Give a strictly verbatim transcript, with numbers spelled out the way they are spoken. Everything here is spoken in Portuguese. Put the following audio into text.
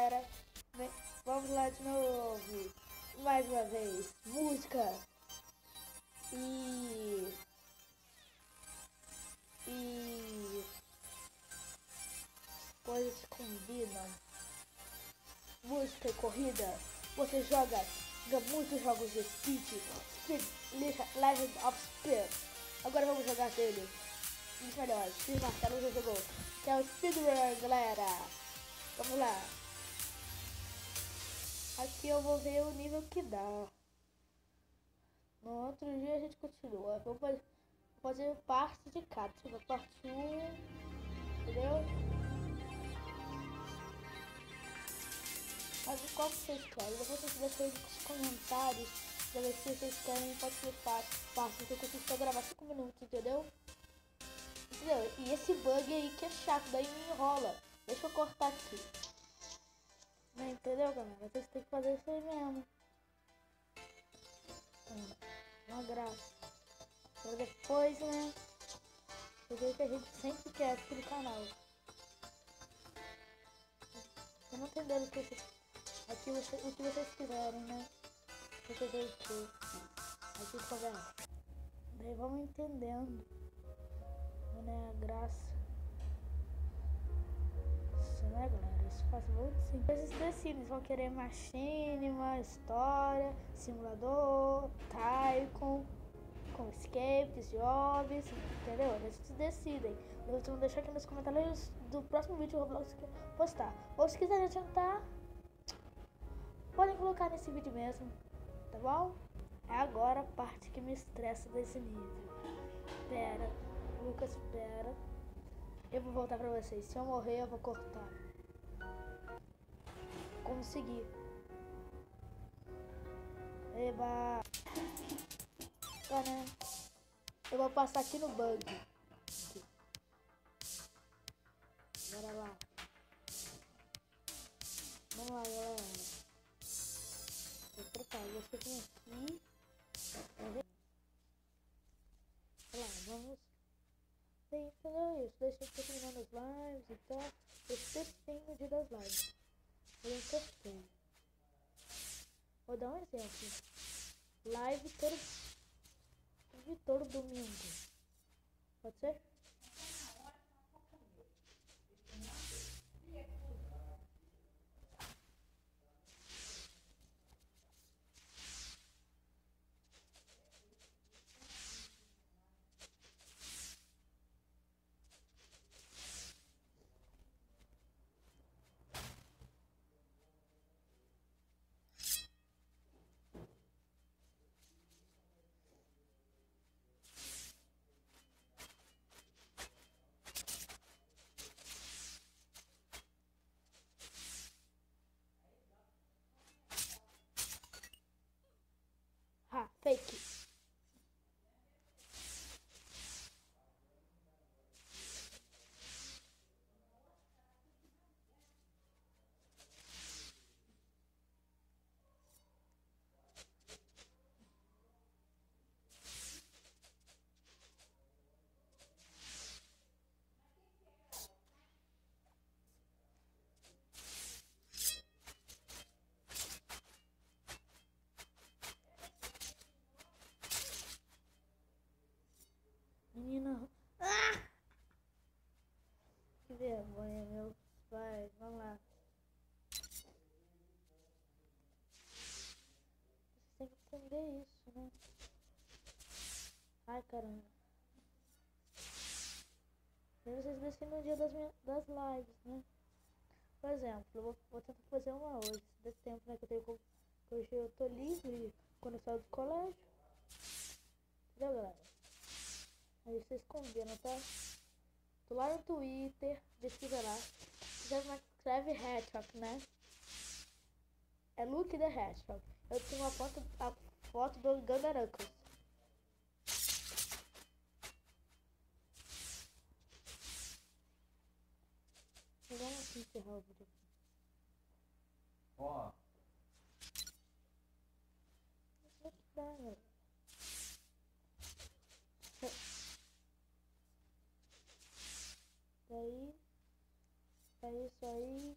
galera. Vamos lá de novo. Mais uma vez. Música. E... E... Coisas que combinam. Música e corrida. Você joga, joga muitos jogos de Speed. Speed Legend of Speed. Agora vamos jogar dele. Um dos melhores. Speed Marcelo já jogou. Que é o Speedrun, galera. Vamos lá. Aqui eu vou ver o nível que dá. No outro dia a gente continua. Vou fazer parte de cada. Tipo, parte um. Entendeu? Mas qual que vocês querem? Depois vocês deixam aí nos comentários. Pra ver se vocês querem participar. Parte que eu consigo gravar cinco minutos, entendeu? Entendeu? E esse bug aí que é chato, daí me enrola. Deixa eu cortar aqui. Não entendeu, galera? Vocês têm que fazer isso aí mesmo. Hum, uma graça. Pra depois, né? Fazer o que a gente sempre quer aqui no canal. Eu não entendendo o que vocês... Aqui você, o que vocês quiserem, né? Vocês veem que... Aqui conversa. Daí vamos entendendo. Né? A graça. Isso, né, galera? Isso faz muito sim. Vocês decidem se vão querer machinima, história, simulador, Tycoon, com escapes, jobs, entendeu? Vocês decidem. Vocês vão deixar aqui nos comentários do próximo vídeo do Roblox que eu postar. Ou se quiserem adiantar, podem colocar nesse vídeo mesmo, tá bom? É agora a parte que me estressa desse nível. Espera, Lucas, espera. Eu vou voltar pra vocês. Se eu morrer, eu vou cortar. Consegui. Eba. Tá, né? Eu vou passar aqui no bug. Aqui. Bora lá. Vamos lá, galera. Vou trocar. Você vem aqui. Olha lá, vamos. Entendeu isso? Deixa eu terminar as lives e tal. Eu sempre tenho no dia das lives. Eu encostei. Vou dar um exemplo. Live todo, todo domingo. Pode ser? Ah, fake. Menina. Ah! Que vergonha, meus pais. Vamos lá. Você tem que entender isso, né? Ai, caramba. E vocês decidem no dia das, minhas, das lives, né? Por exemplo, eu vou, vou tentar fazer uma hoje. Desse tempo, né? Que eu tenho, que hoje eu tô livre quando eu saio do colégio. Entendeu, galera? Aí vocês combinam, tá? Tô lá no Twitter, pesquisa lá. Já escreve Hedgehog, né? É Luke the Hedgehog. Eu tenho uma foto, a foto do Gandaracus. Vamos encerrar o vídeo. Ó. Como é que dá, galera? Daí, é isso aí.